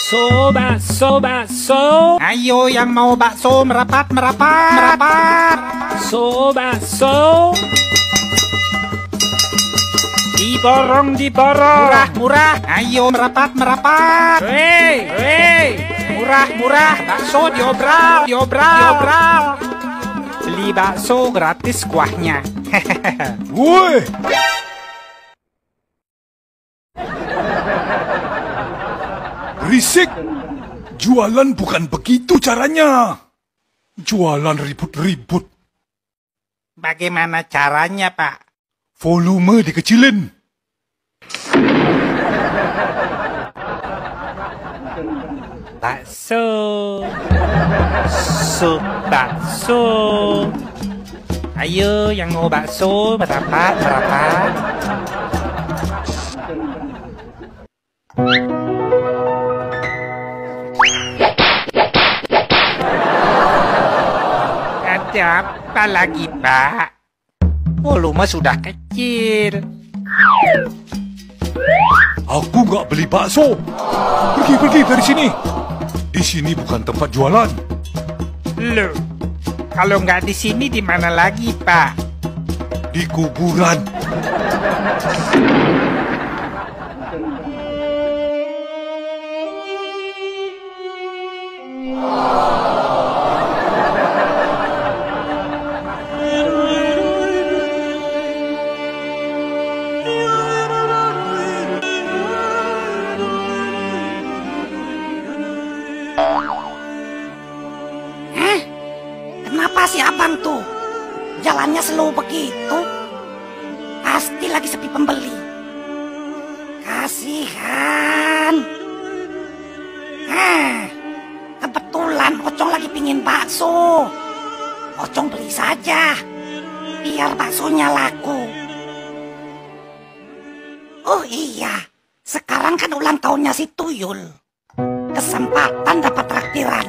Bakso. Ayo yang mau bakso merapat. Bakso. Diborong. Murah. Ayo merapat. Hei. Murah. Bakso diobral. Beli bakso gratis kuahnya. Woi! Berisik! Jualan bukan begitu caranya. Jualan ribut-ribut. Bagaimana caranya, Pak? Volume dikecilin. Bakso. Ayo yang mau bakso merapat. Ada apa lagi, Pak? Volume sudah kecil. Aku nggak beli bakso. Pergi dari sini. Di sini bukan tempat jualan. Loh, kalau nggak di sini di mana lagi, Pak? Di kuburan. Kenapa si abang tuh? Jalannya slow begitu? Pasti lagi sepi pembeli. Kasihan. Kebetulan Ocong lagi pingin bakso. Ocong beli saja, biar baksonya laku. Oh iya, sekarang kan ulang tahunnya si Tuyul. Kesempatan dapat traktiran.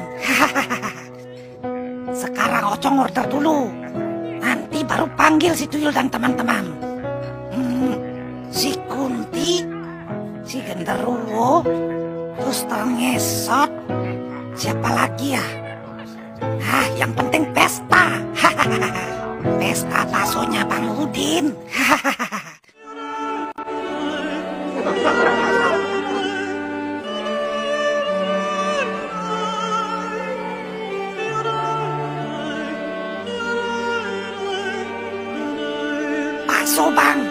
Sekarang Ocong order dulu. Nanti baru panggil si Tuyul dan teman-teman. Si Kunti, si Genderuwo, terus Ngesot. Siapa lagi ya? Yang penting pesta. Pesta baksonya Bang Udin. Bakso, Bang.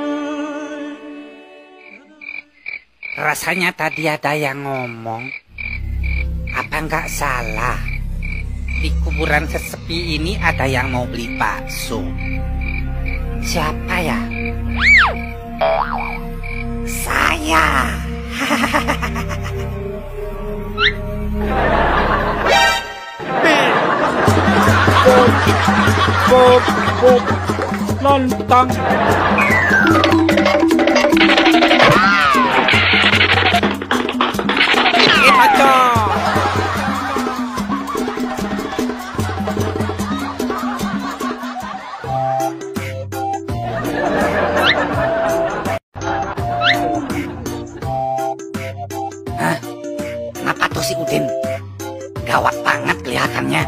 Rasanya tadi ada yang ngomong. Apa nggak salah? Di kuburan sesepi ini ada yang mau beli bakso. Siapa ya? Saya. Bob. Lontong. Kenapa tuh si Udin? Gawat banget kelihatannya.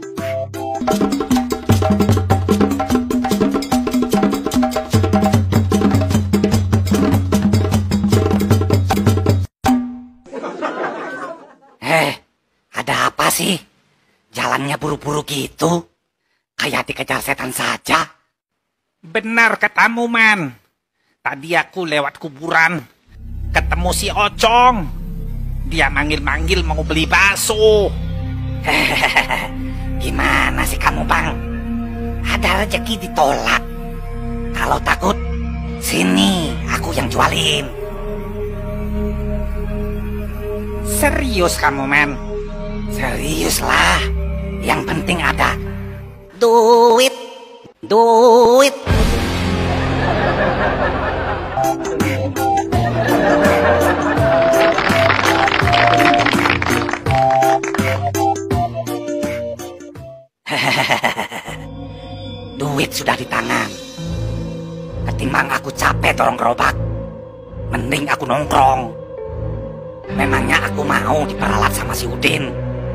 Ada apa sih? Jalannya buru-buru gitu? Kayak dikejar setan saja. Benar katamu, Man. Tadi aku lewat kuburan, ketemu si Ocong. Dia manggil-manggil mau beli bakso. Gimana sih kamu, Bang? Ada rezeki ditolak. Kalau takut, sini aku yang jualin. Serius kamu, Man? Serius lah. Yang penting ada duit. Duit. Duit sudah di tangan. Ketimbang aku capek dorong gerobak, mending aku nongkrong. Memangnya aku mau diperalat sama si Udin?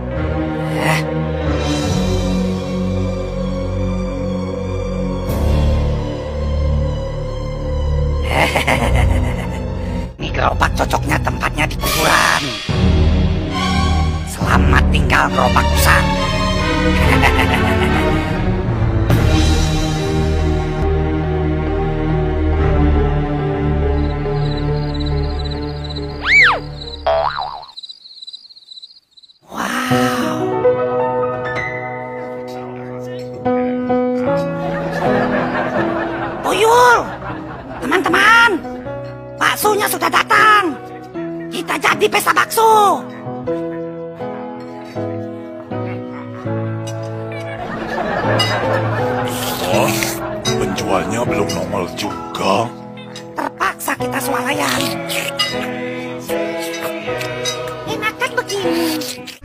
Ini gerobak cocoknya tempatnya di kuburan. Selamat tinggal gerobak usang. Tuyul, teman-teman, baksonya sudah datang. Kita jadi pesta bakso. Oh, penjualnya belum nongol juga. Terpaksa kita swalayan. Enak kan begini?